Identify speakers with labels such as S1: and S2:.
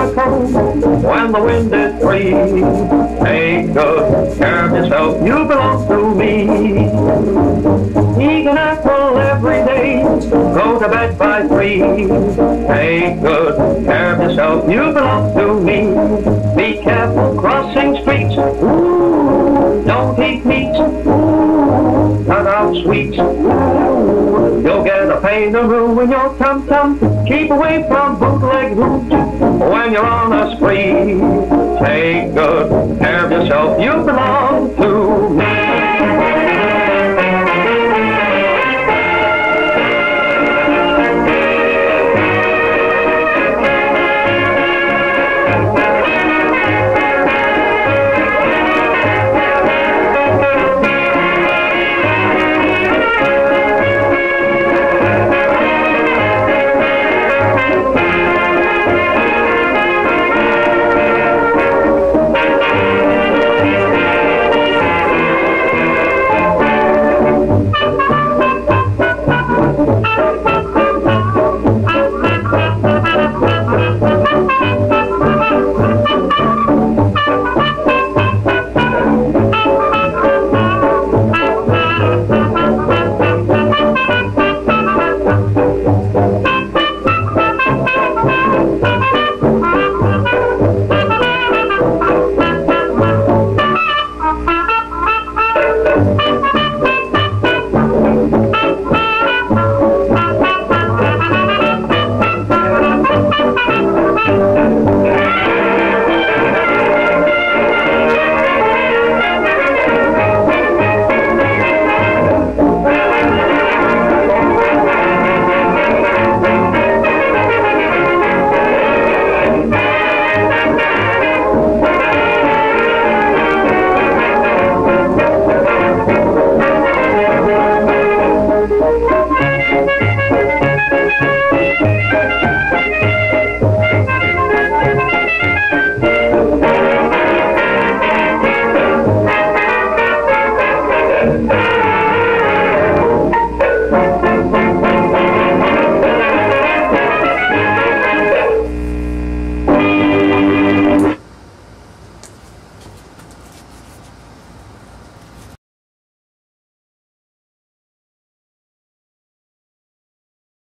S1: overcoat when the wind is free. Take good care of yourself, you belong to me. Eat an apple every day, go to bed by 3. Take good care of yourself, you belong to me. Be careful crossing streets, ooh, don't eat meat, ooh, cut out sweets, ooh, you'll get a pain to ruin your tum-tum. Keep away from bootleg hooch when you're on a spree. Take good care of yourself, you belong to me.